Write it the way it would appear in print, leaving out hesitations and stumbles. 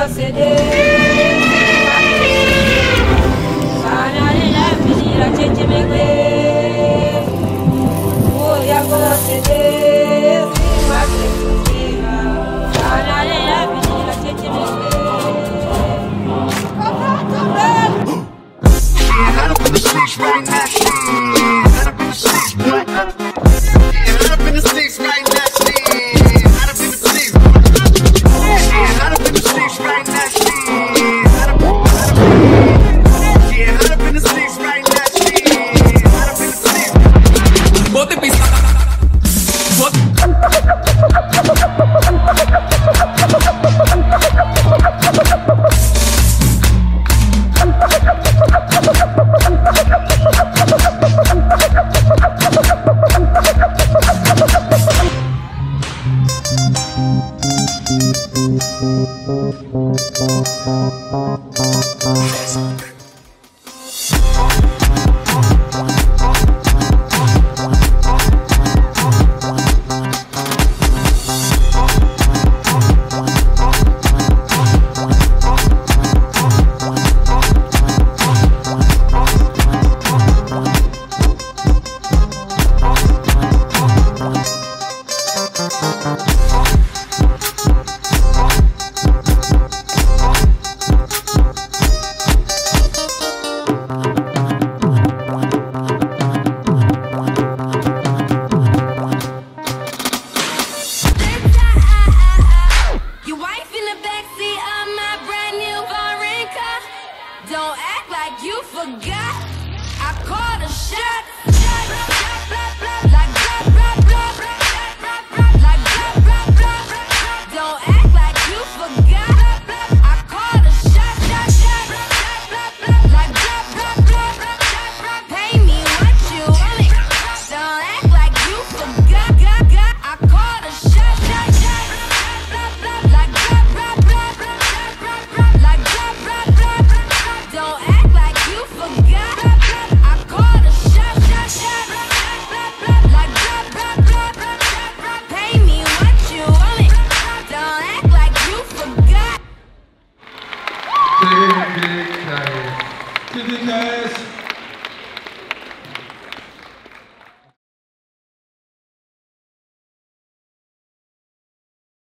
Don't act like you forgot. I called a shot. Like don't act like you forgot. I called a shot. Like pay me what you want. Don't act like you forgot. I called a shot. Like don't act like you forgot. I called a shot. Like pay me what you want. Don't act like you forgot. TDKs.